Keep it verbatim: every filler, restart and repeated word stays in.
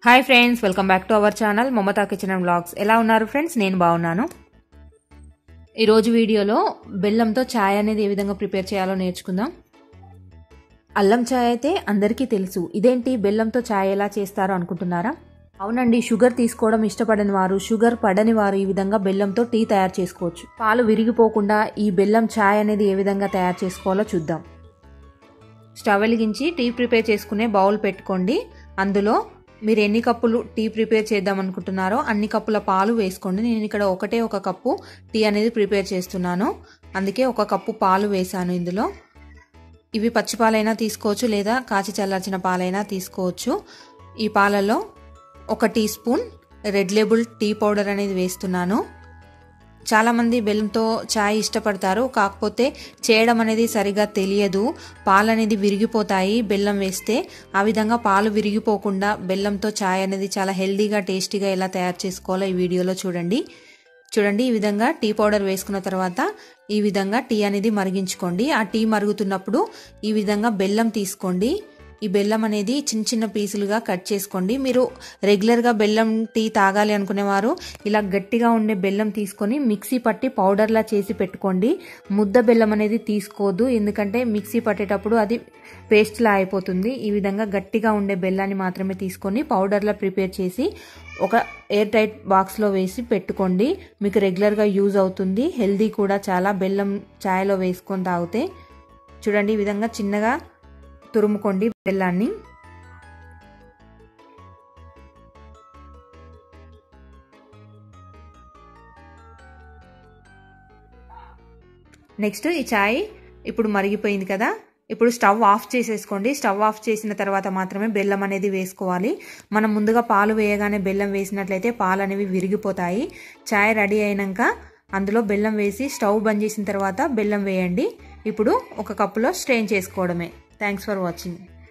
Hi friends, welcome back to our channel Mamata kitchen and vlogs. ఎలా ఉన్నారు friends? నేను బాగున్నాను. ఈరోజు వీడియోలో బెల్లంతో ఛాయ్ అనేది ఏ విధంగా ప్రిపేర్ చేయాలో నేర్చుకుందాం. అల్లం ఛాయ్ అయితే అందరికీ తెలుసు. ఇదేంటి బెల్లంతో ఛాయ్ ఎలా చేస్తారో అనుకుంటున్నారా? అవునండి, షుగర్ తీసుకోవడం ఇష్టపడని వారు, షుగర్ పడని వారు ఈ విధంగా బెల్లంతో టీ తయారు చేసుకోవచ్చు. పాలు విరిగిపోకుండా ఈ బెల్లం ఛాయ్ అనేది ఏ విధంగా తయారు చేసుకోవాలో చూద్దాం. స్టవ్ వెలిగించి టీ ప్రిపేర్ చేసుకునే బౌల్ పెట్టుకోండి. అందులో మీరు ఎన్ని కప్పులు టీ ప్రిపేర్ చేద్దాం అనుకుంటున్నారో అన్ని కప్పుల పాలు వేసుకోండి. నేను ఇక్కడ ఒకటే ఒక కప్పు టీ అనేది ప్రిపేర్ చేస్తున్నాను, అందుకే ఒక కప్పు పాలు వేసాను ఇందులో. ఇవి పచ్చి పాలైనా తీసుకోవచ్చు, లేదా కాచి చల్లార్చిన పాలైనా తీసుకోవచ్చు. ఈ పాలలో ఒక teaspoon red label tea powder అనేది వేస్తున్నాను. చాలామంది బెల్లంతో ఛాయ్ ఇష్టపడతారు, కాకపోతే చేయడం అనేది సరిగా తెలియదు. పాలు అనేది విరిగిపోతాయి బెల్లం వేస్తే. ఆ విధంగా పాలు విరిగిపోకుండా బెల్లంతో ఛాయ్ అనేది చాలా హెల్దీగా టేస్టీగా ఎలా తయారు చేసుకోవాలో ఈ వీడియోలో చూడండి. చూడండి, ఈ విధంగా టీ పౌడర్ వేసుకున్న తర్వాత ఈ విధంగా టీ అనేది మరిగించుకోండి. ఆ టీ మరుగుతున్నప్పుడు ఈ విధంగా బెల్లం తీసుకోండి. ఈ బెల్లం అనేది చిన్న చిన్న పీసులుగా కట్ చేసుకోండి. మీరు రెగ్యులర్గా బెల్లం టీ తాగాలి అనుకునేవారు ఇలా గట్టిగా ఉండే బెల్లం తీసుకొని మిక్సీ పట్టి పౌడర్లా చేసి పెట్టుకోండి. ముద్ద బెల్లం అనేది తీసుకోవద్దు, ఎందుకంటే మిక్సీ పట్టేటప్పుడు అది పేస్ట్లా అయిపోతుంది. ఈ విధంగా గట్టిగా ఉండే బెల్లాన్ని మాత్రమే తీసుకొని పౌడర్లా ప్రిపేర్ చేసి ఒక ఎయిర్ టైట్ బాక్స్లో వేసి పెట్టుకోండి. మీకు రెగ్యులర్గా యూజ్ అవుతుంది, హెల్దీ కూడా చాలా. బెల్లం ఛాయ్లో వేసుకొని తాగితే చూడండి, ఈ విధంగా చిన్నగా తురుముకోండి బెల్లాన్ని. నెక్స్ట్ ఈ ఛాయ్ ఇప్పుడు మరిగిపోయింది కదా, ఇప్పుడు స్టవ్ ఆఫ్ చేసేసుకోండి. స్టవ్ ఆఫ్ చేసిన తర్వాత మాత్రమే బెల్లం అనేది వేసుకోవాలి. మనం ముందుగా పాలు వేయగానే బెల్లం వేసినట్లయితే పాలు అనేవి విరిగిపోతాయి. ఛాయ్ రెడీ అయినాక అందులో బెల్లం వేసి స్టవ్ బంద్ చేసిన తర్వాత బెల్లం వేయండి. ఇప్పుడు ఒక కప్పులో స్ట్రెయిన్ చేసుకోవడమే. Thanks for watching.